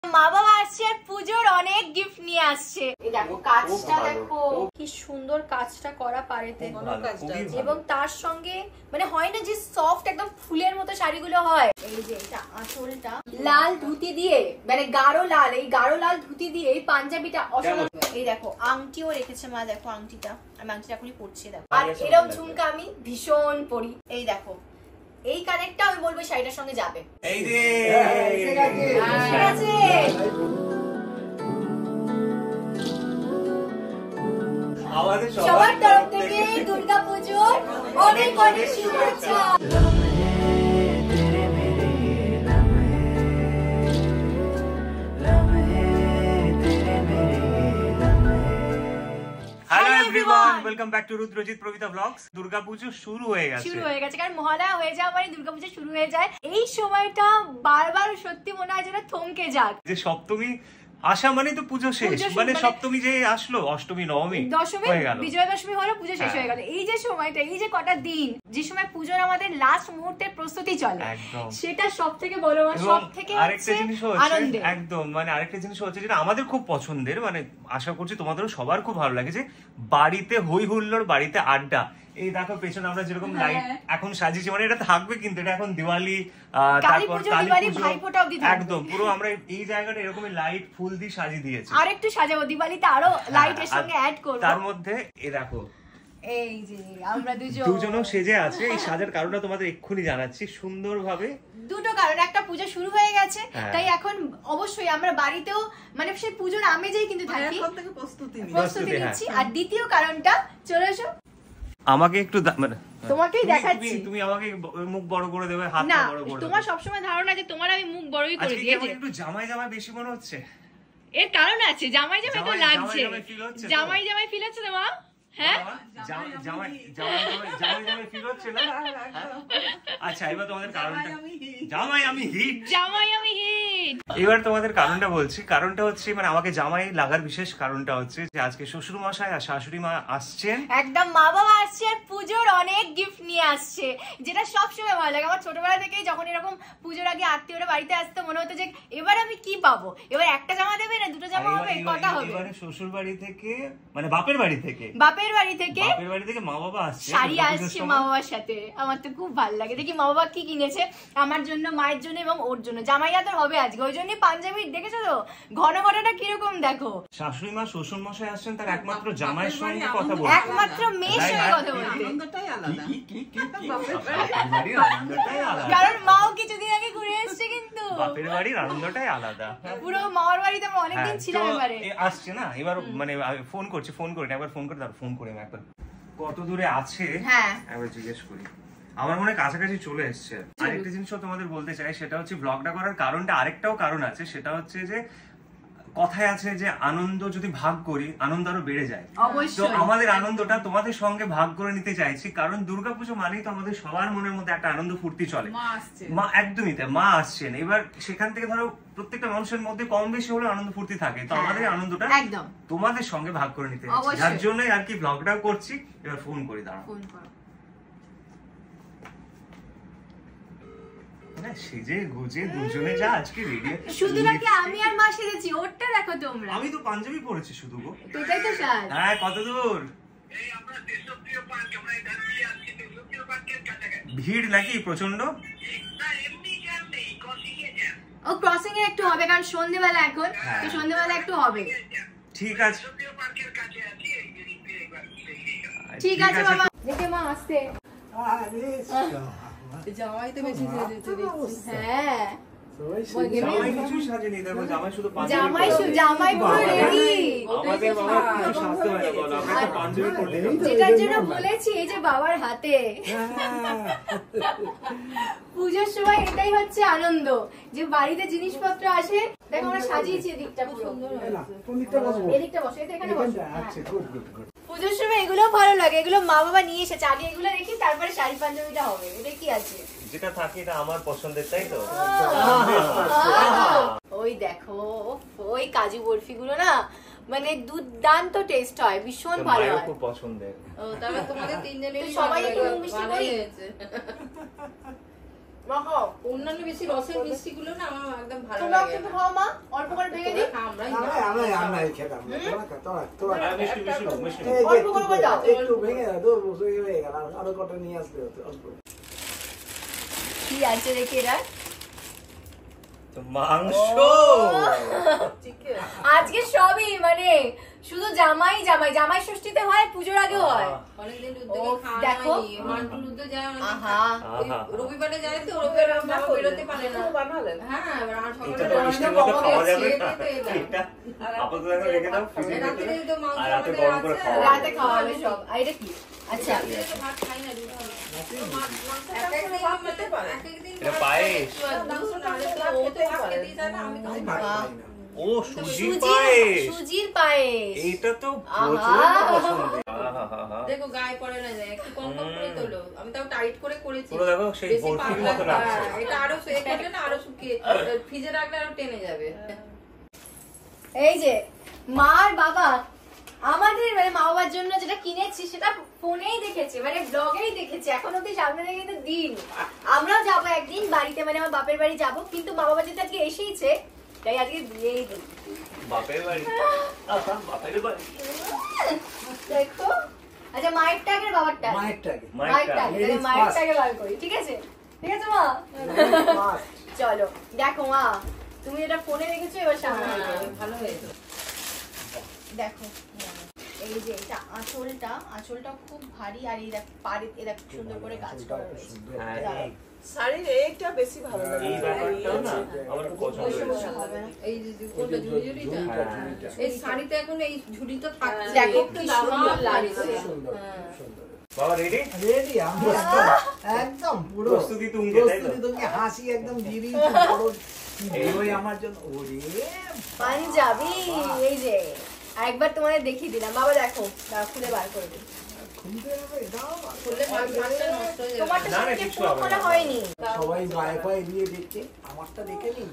মা বাবা আসছে আর পুজোর অনেক গিফট নিয়ে আসছে। এই দেখো কাজটা, দেখো কি সুন্দর কাজটা করা পারেতে, এবং তার সঙ্গে মানে হয় না যে সফট একদম ফুলের মতো শাড়িগুলো হয়। এই যে এটা আঁচলটা লাল ধুতি দিয়ে, মানে গাঢ় লাল, এই গাঢ় লাল ধুতি দিয়ে এই পাঞ্জাবিটা অসাধারণ। এই দেখো আংটিও রেখেছে মা, দেখো আংটিটা, আমি আংটিটা এখনই পরছি দেখো। আর এরকম ঝুমকা আমি ভীষণ পরি। এই দেখো এই কানেরটা আমি বলবো শাড়িটার সঙ্গে যাবে। এই যে ঠিক আছে, আমাদের সবার তরফ থেকে দুর্গাপুজোর অনেক অনেক শুভেচ্ছা। Hello everyone, welcome back to Rudrajit Prabita blogs. Durga Puja শুরু হয়ে গেছে কারণ মহালয়া হয়ে যাওয়া মানে দুর্গাপুজো শুরু হয়ে যায়। এই সময়টা বারবার সত্যি মনে হয় যেন থমকে যাক। যে সপ্তমী আসা মানে তো পুজো শেষ, মানে সপ্তমী যে আসলো, অষ্টমী নবমী দশমী বিজয়া দশমী হলো, পুজো শেষ হয়ে গেল। এই যে সময়টা, এই যে কটা দিন, যে সময় পুজোর আমাদের লাস্ট মুহূর্তের প্রস্তুতি চলে, সেটা সব থেকে বড়, সব থেকে আরেকটা জিনিস হচ্ছে একদম, মানে আরেকটা জিনিস হচ্ছে যেটা আমাদের খুব পছন্দের, মানে আশা করছি তোমাদেরও সবার খুব ভালো লাগে, যে বাড়িতে হই হুল্লোড়, বাড়িতে আড্ডা। এই দেখো পেছনে আমরা যেরকম লাইট এখন সাজিয়েছি, মানে এটা থাকবে, কিন্তু এটা এখন দিওয়ালি, তারপর কালী পুজো, একদম পুরো আমরা এই জায়গাটা এরকমই লাইট ফুল দিয়ে সাজিয়ে দিয়েছি। আর একটু সাজাবো, দিওয়ালিতে আরো লাইটের সঙ্গে অ্যাড করব। তার মধ্যে এই দেখো এই যে আমরা দুজনও সেজে আছে। এই সাজার কারণটা তোমাদের এক্ষুনি জানাচ্ছি সুন্দরভাবে। দুটো কারণ, একটা পুজো শুরু হয়ে গেছে, তাই এখন অবশ্যই আমরা বাড়িতেও মানে সেই পুজোর আমেজেই কিন্তু থাকি, প্রস্তুতি নিচ্ছি। আর দ্বিতীয় কারণটা, চলে এসো আমাকে একটু মানে তোমাকেই দেখাচ্ছি, তুমি আমাকে মুখ বড় করে দেবে, হাতটা বড় করে দেবে। তোমার সবসময় ধারণা যে তোমার আমি মুখ বড়ই করে দিয়েছি। একটু জামাই জামাই বেশি মনে হচ্ছে। এর কারণ আছে, জামাই জামাই তো লাগছে, জামাই জামাই ফিল হচ্ছে না মা? হ্যাঁ জামাই জামাই ফিল হচ্ছে না? আচ্ছা এবার তোমাদের কারণটা, জামাই আমি হিট। এবার তোমাদের কারণটা বলছি। কারণটা হচ্ছে মানে আমাকে জামাই লাগার বিশেষ কারণটা হচ্ছে যে আজকে শ্বশুর মশাই আর শাশুড়ি মা আসছেন, একদম মা বাবা আসছে আর পুজোর অনেক গিফট নিয়ে আসছে, যেটা সবসময় ভালো লাগে। আমার ছোটবেলা থেকেই যখন এরকম পুজোর আগে আত্মীয়রা বাড়িতে আসতো, মনে হতো যে এবার আমি কি পাবো, এবার একটা জামা দেবে না দুটো জামা হবে, কটা হবে। এবারে শ্বশুর বাড়ি থেকে মানে বাপের বাড়ি থেকে মা বাবা আসছে, শাড়ি আসছে মা বাবার সাথে। আমার তো খুব ভালো লাগে, দেখি মা বাবা কি কিনেছে আমার জন্য, মায়ের জন্য এবং ওর জন্য। জামাই আদর হবে আজকে, ওই জন্যই পাঞ্জাবি দেখেছো তো ঘন ঘটাটা কিরকম দেখো। শাশুড়ি মা শ্বশুর মশাই আসছেন, তার একমাত্র জামাইয়ের সঙ্গে কথা বলতে, একমাত্র মেয়ের সঙ্গে কথা বলতে, কারণ মাও কিছুদিন আগে ঘুরে এসছে, কিন্তু বাপের বাড়ির আনন্দটাই আলাদা। পুরো মামার বাড়িতে আমরা অনেকদিন ছিলাম। এবারে আসছে না, এবার মানে ফোন করছি, ফোন করে একবার ফোন করে, তার ফোন করে একবার কত দূরে আছে একবার জিজ্ঞেস করি। আমার মনে কাছাকাছি চলে এসছে। আরেকটা জিনিসও তোমাদের বলতে চাই, সেটা হচ্ছে ব্লগটা করার কারণটা, আরেকটাও কারণ আছে, সেটা হচ্ছে যে কথায় আছে যে আনন্দ যদি ভাগ করি আনন্দ আরো বেড়ে যায়। তো আমাদের আনন্দটা তোমাদের সঙ্গে ভাগ করে নিতে চাইছি, কারণ দুর্গাপুজো মানেই তো আমাদের সবার মনের মধ্যে একটা আনন্দ ফুর্তি চলে। মা একদমই তাই, মা আসছেন, এবার সেখান থেকে ধরো প্রত্যেকটা মানুষের মধ্যে কম বেশি হলে আনন্দ ফুর্তি থাকে, তো আমাদের আনন্দটা একদম তোমাদের সঙ্গে ভাগ করে নিতে চাইছি, যার জন্যই আর কি ব্লগটাও করছি। এবার ফোন করি, দাঁড়াও। সেজে গুজে দুজনে যা আজকে রেডি, শুধু নাকি আমি আর মা সেজেছি, ওরটা দেখো তোমরা। আমি তো পাঞ্জাবি পরেছি শুধু গো। এটাই তো সাজ। হ্যাঁ, কত দূর? এই আমরা দেশপ্রিয় পার্ক, আমরা এই দাঁড়িয়ে আছি দেশপ্রিয় পার্কের কাছাকাছি। ভিড় নাকি প্রচন্ড? না এমনি জ্যাম নেই, ক্রসিং এ জ্যাম। ও ক্রসিং এ একটু হবে, কারণ সন্ধ্যেবেলা এখন, তো সন্ধ্যেবেলা একটু হবে। ঠিক আছে, দেশপ্রিয় পার্কের কাছে আছি, এই যে একবার ঠিক আছে বাবা, দেখে মা আসছে। জামাই তো বেশি সেজেছে দেখছি। হ্যাঁ জামাই কিছু সাজেনি, দেখো জামাই শুধু জামাই পুরো রেডি। আমাদের বাবা কিছু সাজতে হয় না, বল আমরা তো পাঞ্জাবি পরলে। যেটার জন্য বলেছি এই যে বাবার হাতে পুজোর সময় এটাই হচ্ছে আনন্দ, যে বাড়িতে জিনিসপত্র আসে। দেখো আমরা সাজিয়েছি, এদিকটা পুরো সুন্দর হয়েছে। এদিকটা বসো, এখানে বসো। পুজোর সময় এগুলো ভালো লাগে, এগুলো মা বাবা নিয়ে এসেছে, আগে এগুলো রেখে তারপরে শাড়ি পাঞ্জাবিটা হবে। এটা কি আছে, যেটা থাকে এটা আমার পছন্দের, তাই তো? ওই দেখো ওই কাজু বরফি গুলো না, মানে দুর্দান্ত টেস্ট হয়, ভীষণ ভালো হয়, খুব পছন্দের। তারপর তোমাদের তিনজনের সবাই একটু মিষ্টি করি। মাখাও। অন্যান্য বেশি রসের মিষ্টি গুলো না আমার একদম ভালো তোমরা লাগে একটু না। খাও মা, অল্প করে ভেঙে দিই। আমরাই খেতাম না। তোরা অল্প করে করে দাও। একটু ভেঙে দাও, তো হয়ে গেল, আরো কটা নিয়ে আসতে হতো অল্প। কি আছে রেখে এরা? তো মাংস আজকে সবই মানে শুধু জামাই জামাই জামাই ষষ্ঠীতে হয়, পুজোর আগে হয়। অনেকদিন ও, উদ্যোগে খাওয়া দেখো। হয়নি। মান্টুর উদ্যোগ যায় অনেকদিন আহা। ওই রবিবারে যায় তো, রবিবারে বাবা বেরোতে পারে না। হ্যাঁ, এবার আর এটা সকালে তো রান্না বৃষ্টির মতো করে খাওয়া যাবে খেয়ে না। দিয়ে তো এলাম। এটা আপাতত এখন রেখে দাও ফ্রিজে রাত্রে তো মাংস আর রাতে আমাদের গরম করে আছে। খাওয়া রাতে খাওয়া হবে সব। আর এটা কি? আচ্ছা, রাত্রে তো ভাত খাই না, রুটি খাই। এটা পায়েস। আমি ভাত খাই না। ও সুজির পায়েস, সুজির পায়েস। এইটা তো আহা। প্রচন্ড পছন্দের। আহা। দেখো গায়ে পড়ে না যায়, একটু কম কম করে তোলো। আমি তাও টাইট করে করেছি। পুরো দেখো সেই বেশি বরফির পাতলা মতো না। লাগছে। এটা আরো সেক হলে না আরো শুকিয়ে ফ্রিজে রাখলে আরো টেনে যাবে। এই যে মা আর বাবা আমাদের মানে মা বাবার জন্য যেটা কিনেছি সেটা ফোনেই দেখেছে, মানে ব্লগেই দেখেছে। এখন অব্দি সামনে থেকে কিন্তু দিন আমরাও যাবো একদিন বাড়িতে, মানে আমার বাপের বাড়ি যাবো, কিন্তু মা বাবা যেটা আজকে এসেইছে তাই আজকে দিয়েই দিই। বাপের বাড়ি, বাপের বাড়ি। দেখো, আচ্ছা মায়েরটা আগে বাবারটা? মায়েরটাকে। মায়েরটা আগে, তাহলে মায়েরটাকে বার করি। ঠিক আছে, ঠিক আছে মা। চলো দেখো মা, তুমি এটা ফোনে দেখেছো, এবার সামনে দেখো। ভালো হয়েছে। দেখো এই যে এটা আঁচলটা খুব ভারী, আর এই দেখো পাড়ে এই দেখো সুন্দর করে কাজ করা রয়েছে। হ্যাঁ, শাড়ির এইটা বেশি ভালো লাগে। এই ব্যাপারটাও না আমার খুব পছন্দ হয়েছে। হবে না। এই যে কোনটা ঝুড়িটা? এই শাড়িতে এখন এই ঝুড়িটা থাকছে। দেখো কি সুন্দর লাগছে। সুন্দর, সুন্দর। বাবা রেডি? রেডি, আমরা একদম পুরো প্রস্তুতি তুঙ্গে, তাই তো? প্রস্তুতি তুঙ্গে, হাসি একদম দিদি বড় ওই আমার জন্য। ওরে পাঞ্জাবি, এই যে একবার তোমাদের দেখিয়ে দিলাম। বাবা দেখো, দাঁড়াও, খুলে বার করে দিই। খুলতে হবে, দাও। খুললে ভাতটা নষ্ট হয়ে যাবে। তোমারটা না, না, সত্যি কিচ্ছু পুরো হবে না। খোলা হয়নি। সবাই গায়ে পায়ে দিয়ে দেখছে, আমারটা দেখে নি।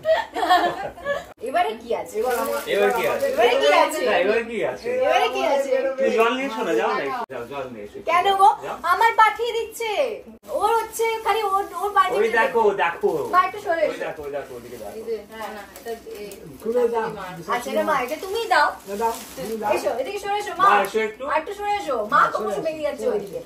এবারে কি আছে? এবার কি আছে? এবারে কি আছে? না, এবার কি আছে? এবারে কি আছে? তুমি জল নিয়ে এসো না, যাও না একটু, যাও জল নিয়ে এসো। কেন গো? যাও। আমার পাঠিয়ে দিচ্ছে। ওর হচ্ছে খালি ওর বাড়ি। ওই দেখো দেখো, মা একটু সরে ওই এসো। দেখো ওদিকে দেখো। এই যে, না, এটা খুলে দাও। আচ্ছা রে মা, এটা তুমি দাও। দাও, তুমি দাও। এসো, এদিকে সরে এসো মা। মা, এসো একটু। আর একটু সরে এসো। মা কখন বেরিয়ে যাচ্ছে ওইদিকে।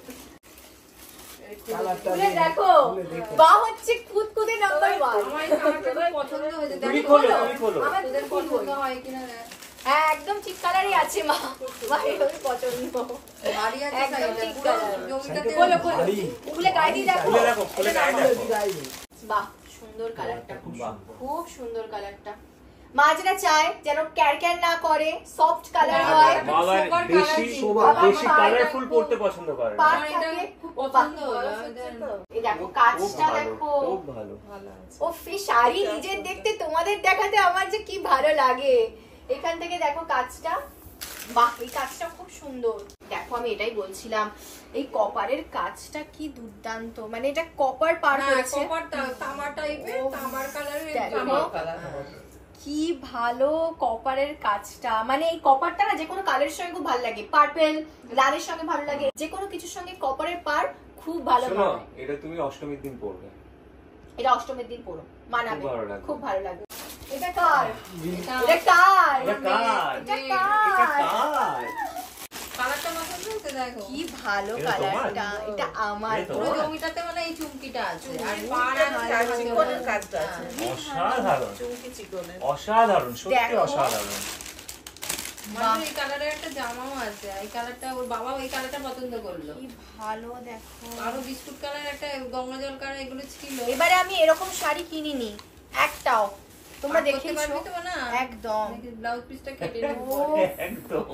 কালারটা খুলে দেখো, খুলে দেখো। বা হচ্ছে খুদকুদে নাম্বার 1। আমার এই কালারটা খুব পছন্দ হয়েছে। তুমি দেখো, খোলো, তুমি খোলো। আমার তোদের খুব পছন্দ হয় কিনা দেখ। হ্যাঁ, একদম ঠিক কালারই আছে মা। মা এরকম পছন্দ। বাড়ি আছে একদম সাইডে, ঠিক পুরো কালার। জমিটাতে খোলো খোলো। ভারী। খুলে গায়ে দিয়ে দেখো। খুলে দেখো, খুলে এটা গায়ে নাও। দেখো। বাহ, সুন্দর কালারটা। বাহ। খুব সুন্দর কালারটা। মা যেটা চায় যেন ক্যারক্যার না করে, সফট কালার হয়। বাবা সোবার বেশি colour সোবার। বেশি বাবা, কালারফুল পড়তে পছন্দ করে না। পাড় আমার এটা থাকে। খুব পছন্দ বাহ, হলো। এই দেখো খুব কাজটা ভালো, দেখো। খুব ভালো। ও ফি শাড়ি নিজের দেখতে তোমাদের দেখাতে আমার যে কি ভালো লাগে। এখান থেকে দেখো কাজটা, বাহ এই কাজটা খুব সুন্দর। দেখো আমি এটাই বলছিলাম, এই কপারের কাজটা কি দুর্দান্ত, মানে এটা কপার পার করেছে। তামার টাইপের, তামার কালারের দেখো। তামার কালার। কি ভালো কপারের কাজটা, মানে এই কপারটা না যে কোনো কালারের সঙ্গে খুব ভালো লাগে, পার্পল লালের সঙ্গে ভালো লাগে, যে কোনো কিছুর সঙ্গে কপারের পার খুব ভালো শোনো, মানায়। এটা তুমি অষ্টমীর দিন পড়বে। এটা অষ্টমীর দিন পরো, মানাবে, খুব ভালো লাগবে। খুব ভালো লাগবে। এটা কার? এটা এটা কার? এটা কার? এটা এটা কার? কার? কালারটা পছন্দ হয়েছে দেখো। কি ভালো এটা তোমার? কালারটা, এটা আমার। এটা পুরো তোমার? জমিটাতে মানে এই চুমকিটা আছে। আর চুমকি পাড় ভালো আছে, আছে। চিকনের কাজটা আছে। অসাধারণ, চুমকি চিকনের। অসাধারণ, সত্যি দেখো। অসাধারণ। মানে এই কালারের একটা জামাও আছে। এই কালারটা ওর বাবা এই কালারটা পছন্দ করলো। কি ভালো দেখো। আরো বিস্কুট কালার একটা গঙ্গা জল কালার এগুলো ছিল। এবারে আমি এরকম শাড়ি কিনিনি একটাও, তোমরা পার করতে দেখেছো পারবি তো না? একদম। ব্লাউজ পিসটা কেটে নেবো। একদম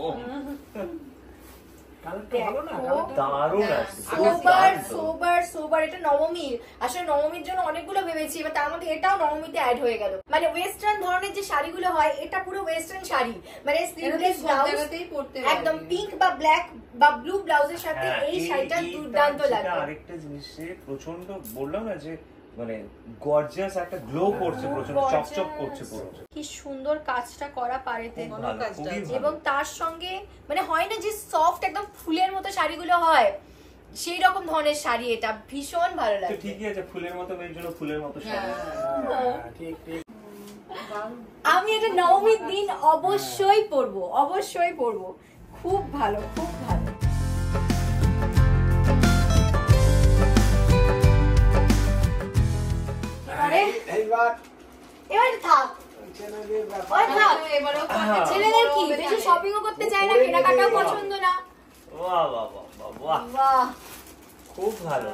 কালারটা ভালো না, দেখো। কালারটা দারুণ হ্যাঁ, আছে, সোবার দুর্দান্ত। সোবার সোবার, এটা নবমীর। আসলে নবমীর জন্য অনেকগুলো ভেবেছি, এবার তার মধ্যে এটাও নবমীতে অ্যাড হয়ে গেল। মানে ওয়েস্টার্ন ধরনের যে শাড়িগুলো হয়, এটা পুরো ওয়েস্টার্ন শাড়ি, মানে এটা স্লিভলেস সব ব্লাউজ, জায়গাতেই পড়তে একদম পারবি। পিঙ্ক বা ব্ল্যাক বা ব্লু ব্লাউজের সাথে হ্যাঁ, এই শাড়িটা এই দুর্দান্ত যেটা লাগবে। আরেকটা জিনিসে প্রচন্ড বললাম না যে মানে গর্জিয়াস একটা গ্লো করছে, প্রচন্ড Gorgeous। চকচক করছে পুরো। কি সুন্দর কাজটা করা পারেতে, খুব ভালো, খুবই ভালো। এবং তার সঙ্গে মানে হয় না যে সফট একদম ফুলের মতো শাড়িগুলো হয়, সেই রকম ধরনের শাড়ি, এটা ভীষণ ভালো লাগে। ঠিকই আছে, ফুলের মতো মেয়ের জন্য ফুলের মতো শাড়ি। ঠিক ঠিক। আমি এটা নবমীর দিন অবশ্যই পরবো, অবশ্যই পরবো। খুব ভালো, খুব ভালো। এবার থাক, ছেলেদের কি বেশি শপিংও করতে চায় না, কেনাকাটাও পছন্দ না। বাহ বাহ বাহ বাহ বাহ, খুব ভালো।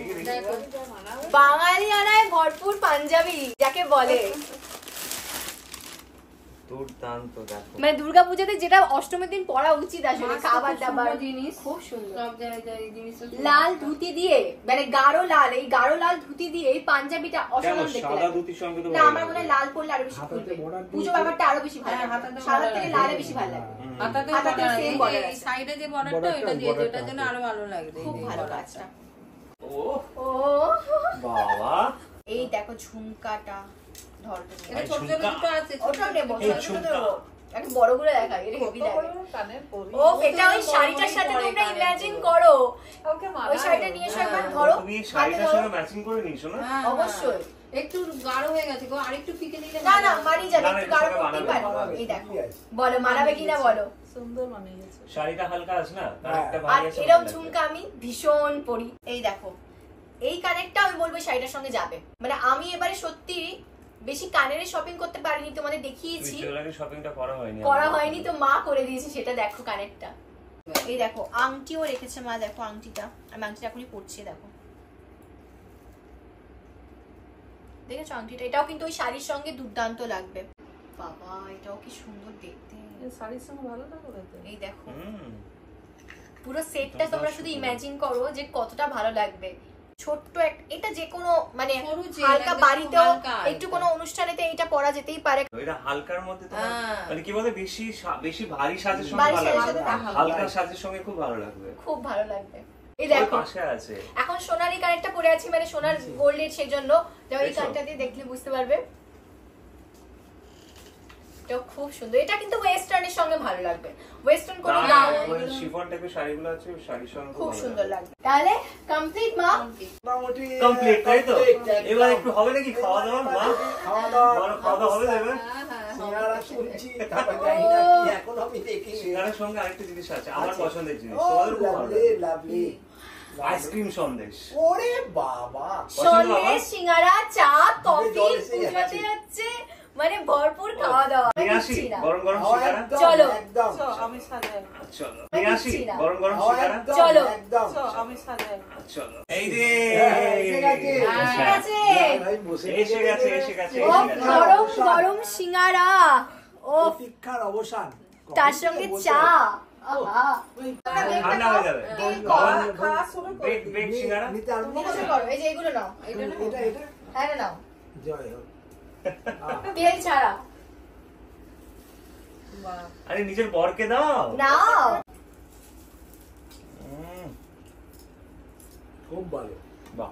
বাঙালি আনায় ভরপুর পাঞ্জাবি যাকে বলে। দুর্দান্ত। দেখো মানে দুর্গাপূজাতে যেটা অষ্টমীর দিন পরা উচিত আসলে, খাবার দাবার জিনিস খুব সুন্দর। সব জায়গায় জিনিস লাল ধুতি দিয়ে, মানে গাঢ় লাল, এই গাঢ় লাল ধুতি দিয়ে এই পাঞ্জাবিটা অসাধারণ দেখতে সাদা লাগে। ধুতির সঙ্গে তো না, আমার মনে হয় লাল পরলে আরো বেশি ফুলবে, পুজো ব্যাপারটা আরো বেশি ভালো লাগে। সাদা থেকে লালে বেশি ভালো লাগে। হাতাতে সেম বর্ডার আছে, সাইডে যে বর্ডারটা ওটা দিয়েছে, ওটার জন্য আরো ভালো লাগবে। খুব ভালো কাজটা। ও ও বাবা, এই দেখো ঝুমকাটা, ধরতে এটা ছোট ছোট দুটো আছে, ওটা নেবো, এই ছোট ছোট ঝুমকা। নেবো। একটা বড় করে দেখা, এটা হেভি লাগে। কানের পরি। ও এটা ওই শাড়িটার সাথে তোমরা ইমাজিন করো, ওকে মানা। ওই শাড়িটা নিয়ে এসে একবার ধরো, তুমি শাড়িটার সঙ্গে ম্যাচিং করে নিয়েছো না? অবশ্যই। একটু গাঢ় হয়ে গেছে গো, আরেকটু ফিকে দিলে না না মানি যাবে, না, একটু এটার গাঢ় সঙ্গে করতেই মানাবে, পারো। এই দেখো, বলো মানাবে কিনা বলো। সুন্দর মানিয়েছে। শাড়িটা হালকা আছে না, তার একটা আর ভারী আছে। এরকম ঝুমকা আমি ভীষণ পরি। এই দেখো, এই কানেরটা আমি বলবো শাড়িটার সঙ্গে যাবে। মানে আমি এবারে সত্যি বেশি কানের শপিং করতে পারিনি, তোমাদের দেখিয়েছি, শপিংটা করা হয়নি, তো মা করে দিয়েছে সেটা। দেখো কানেরটা, এই দেখো আংটিও রেখেছে মা, দেখো আংটিটা, আমি আংটিটা এখনই পরছি, দেখো দেখেছো আংটিটা, এটাও কিন্তু ওই শাড়ির সঙ্গে দুর্দান্ত লাগবে। বাবা এটাও কি সুন্দর দেখতে, এই শাড়ির সঙ্গে ভালো লাগবে তো। এই দেখো পুরো সেটটা তোমরা শুধু ইমাজিন করো যে কতটা ভালো লাগবে। ছোট্ট এটা যে কোনো মানে হালকা বাড়িতেও একটু কোনো অনুষ্ঠানেতে এটা পরা যেতেই পারে। এটা হালকার মধ্যে তোমার মানে কি বলে বেশি ভারী সাজের সঙ্গে ভালো লাগবে, হালকা সাজের সঙ্গে খুব ভালো লাগবে, খুব ভালো লাগবে। এই দেখো পাশে আছে, এখন সোনারি কানেরটা পরে আছি, মানে সোনার গোল্ডের, সেজন্য এই কানটা দিয়ে দেখলে বুঝতে পারবে। এটা খুব সুন্দর, এটা কিন্তু ওয়েস্টার্নের সঙ্গে ভালো লাগবে, ওয়েস্টার্ন কোনো গাউন শিফন টাইপের শাড়িগুলো আছে, শাড়ির সঙ্গে খুব সুন্দর লাগবে। তাহলে কমপ্লিট মা, কমপ্লিট, তাই তো? এবার একটু হবে নাকি খাওয়া দাওয়া? মা খাওয়া দাওয়া খাওয়া দাওয়া হবে দেবে? সিঙ্গারা শুনছি, তারপর জানি না কি এখন আমি দেখি। সিঙ্গারার সঙ্গে আরেকটা জিনিস আছে, আমার পছন্দের জিনিস, তোমাদের খুব ভালো লাভলি লাগে, লাভলি আইসক্রিম সন্দেশ। ওরে বাবা, সন্দেশ, সিঙ্গারা, চা, কফি, পুজোতে হচ্ছে মানে ভরপুর খাওয়া দাওয়া। গরম গরম সিঙ্গারা, চলো একদম আমি সাজাই। চলো গরম গরম সিঙ্গারা, চলো একদম আমি সাজাই। চলো। এই যে এসে গেছে, এসে গেছে, ভাই বসে এসে গেছে, এসে গেছে, ও গরম গরম সিঙ্গারা, ও প্রতীক্ষার অবসান, তার সঙ্গে চা, আহা ঠান্ডা হয়ে যাবে। খাওয়া শুরু কর। বেক সিঙ্গারা নিতে আরম্ভ মুখে করো, এই যে এগুলো নাও, এটা এটা হ্যাঁ নাও, জয় হোক। তেল ছাড়া আরে নিজের বরকে দাও, নাও। খুব ভালো, বাহ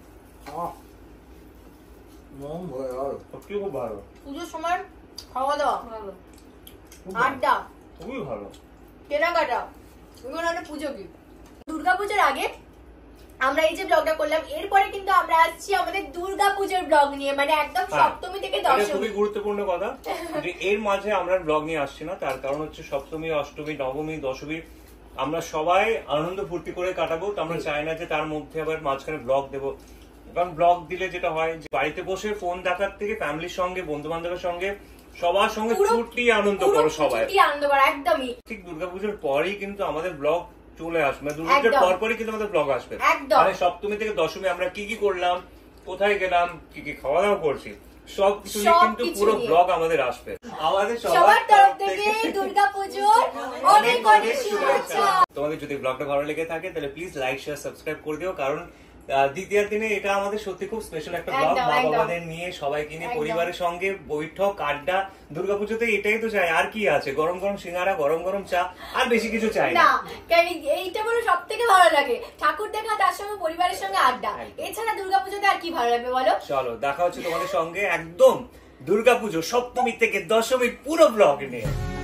মন ভয় আর সত্যি খুব ভালো, পুজোর সময় খাওয়া দাওয়া, ভালো। আড্ডা, খুবই ভালো। কেনাকাটা, এগুলো একটা পুজো কি। দুর্গাপুজোর আগে আমরা এই যে ব্লগটা করলাম, এরপরে কিন্তু আমরা আসছি আমাদের দুর্গাপুজোর ব্লগ নিয়ে, মানে একদম সপ্তমী থেকে এটা দশমী। খুবই গুরুত্বপূর্ণ কথা যে এর মাঝে আমরা ব্লগ নিয়ে আসছি না, তার কারণ হচ্ছে সপ্তমী, অষ্টমী, নবমী, দশমী আমরা সবাই আনন্দ ফুর্তি করে কাটাবো, তো আমরা চাই না যে তার মধ্যে আবার মাঝখানে ব্লগ দেবো, কারণ ব্লগ দিলে যেটা হয় যে বাড়িতে বসে ফোন দেখার থেকে ফ্যামিলির সঙ্গে, বন্ধু বান্ধবের সঙ্গে, সবার সঙ্গে ছুটি আনন্দ করো সবাই, আনন্দ করো একদমই। ঠিক দুর্গাপুজোর পরেই কিন্তু আমাদের ব্লগ চলে আসবে, দুর্গাপুজোর পরপরই কিন্তু আমাদের ব্লগ আসবে, মানে সপ্তমী থেকে দশমী আমরা কি কি করলাম, কোথায় গেলাম, কি কি খাওয়া দাওয়া করছি, সবকিছু নিয়ে কিন্তু পুরো ব্লগ আমাদের আসবে। আমাদের সবার তরফ থেকে দুর্গাপুজোর অনেক অনেক শুভেচ্ছা। তোমাদের যদি ব্লগটা ভালো লেগে থাকে তাহলে প্লিজ লাইক, শেয়ার, সাবস্ক্রাইব করে দিও, কারণ দ্বিতীয় দিনে এটা আমাদের সত্যি খুব স্পেশাল একটা ব্লগ, মা বাবাদের নিয়ে, সবাইকে নিয়ে, পরিবারের সঙ্গে বৈঠক, আড্ডা। দুর্গাপুজোতে এটাই তো চাই, আর কি আছে? গরম গরম সিঙ্গারা, গরম গরম চা, আর বেশি কিছু চাই না। এইটা বলো সব থেকে ভালো লাগে, ঠাকুর দেখা, তার সঙ্গে পরিবারের সঙ্গে আড্ডা, এছাড়া দুর্গাপুজোতে আর কি ভালো লাগবে বলো? চলো দেখা হচ্ছে তোমাদের সঙ্গে একদম দুর্গাপুজো সপ্তমী থেকে দশমী পুরো ব্লগ নিয়ে।